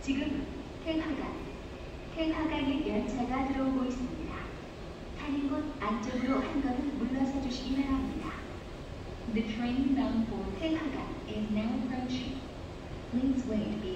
지금 텔화간 열차가 들어오고 있습니다. 타는 곳 안쪽으로 한 걸음 물러서 주시기 바랍니다. The train bound for 텔화간 is now approaching. Please wait